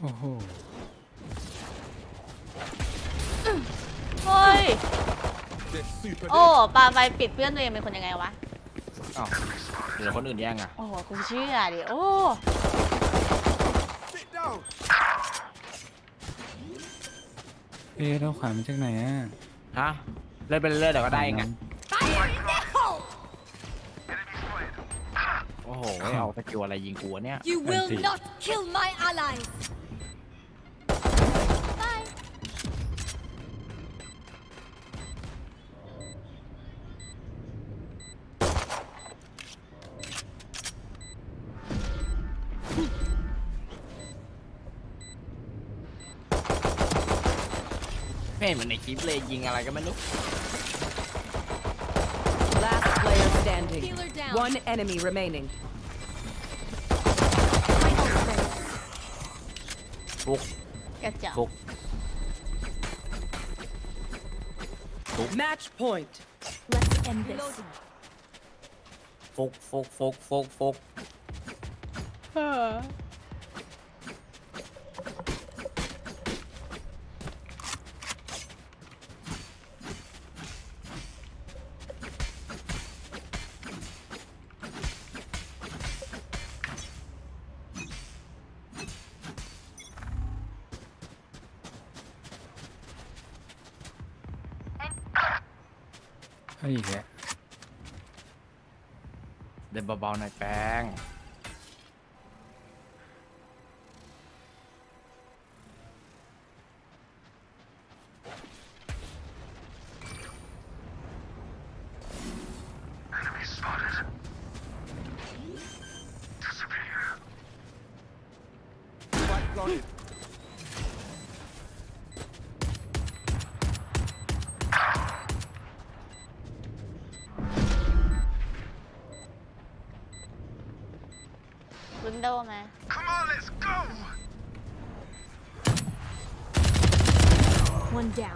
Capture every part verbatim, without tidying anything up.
โอ้โหเฮ้ยโอ้ปาไปปิดเพื่อนตัวเองเป็นคนยังไงวะอ้าวเดี๋ยวคนอื่นแย่งอ่ะโอ้โหกูเชื่อดิโอ้เอ๊ะเราขวานมาจากไหนอ่ะฮะเล่นไปเรื่อยๆเดี๋ยวก็ได้ไงโอ้โหเอาตะกิ้วอะไรยิงกูเนี่ย You will not kill my allies ไม่เหมือนในคลิปเลยยิงอะไรก็ไม่รู้ Last player standing. One enemy remaining. ฟุกกระจอกฟุก Match point. Let's end this ฟุกฟุกฟุกฟุกฟุกเฮ้ยอีกแล้วเดินเบาๆหน่อยแป้งวินโดว์มา One down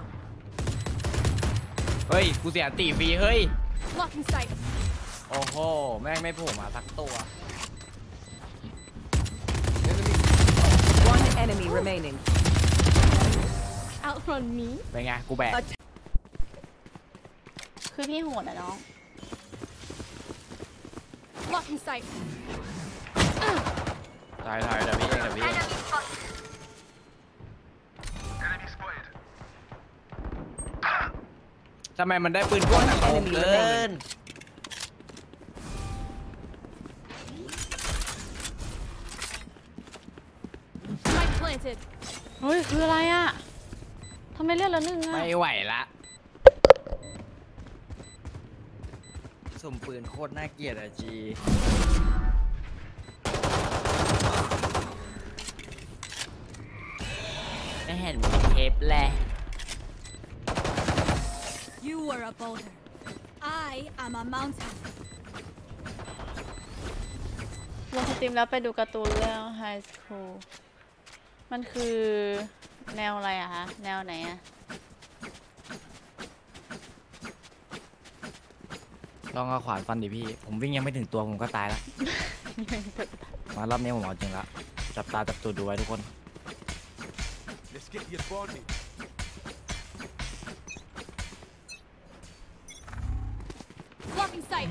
เฮ้ยกูเสียตีฟรีเฮ้ย Blocking sight โอ้โหแม่งไม่โผล่มาสักตัว One enemy remaining. Outrun me เป็นไงกูแบกคือพี่โหดอะน้อง Blocking sight ตายตายเดี๋ยวพี่เองเดี๋ยวพี่เองทำไมมันได้ปืนกลหนักโกงเกิน Spike planted เฮ้ยคืออะไรอะทำไมเลือดละหนึ่งอะไม่ไหวละสุ่มปืนโคตรน่าเกลียดอะจีไม่เห็นมีเทปแหละ You are a boulder I am a mountain ลงสตรีมแล้วไปดูการ์ตูนเรื่อง High School มันคือแนวอะไรอะคะแนวไหนอะลองเอาขวานฟันดิพี่ ผมวิ่งยังไม่ถึงตัวผมก็ตายแล้ว มารอบนี้ผมเอาจริงแล้วจับตาจับตัวดูไว้ทุกคน Let's get your body Blocking sight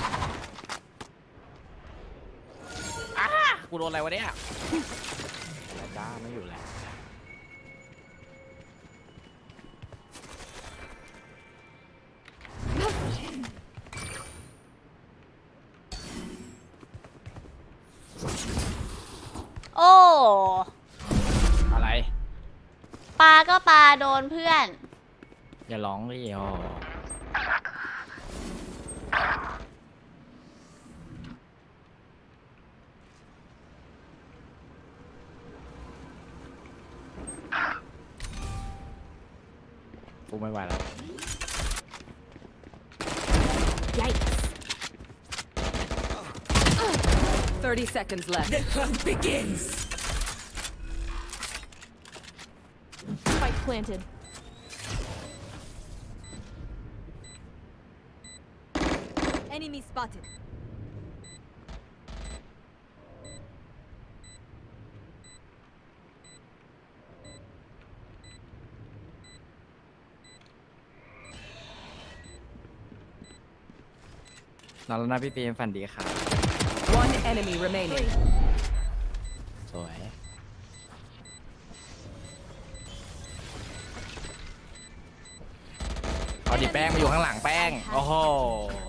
กูโดนอะไรวะเนี่ยแล้วจ้าไม่อยู่แล้วโอ้อะไรปลาก็ปลาโดนเพื่อนอย่าร้องดิโอกูไม่ไหวแล้ว Yikes Thirty seconds left. The hunt begins. Spike planted Enemy spotted นอนแล้วนะพี่ฟิล์มฝันดีครับ One enemy remaining. สวยเอาดิแป้งมาอยู่ข้างหลังแป้ง โอ้โห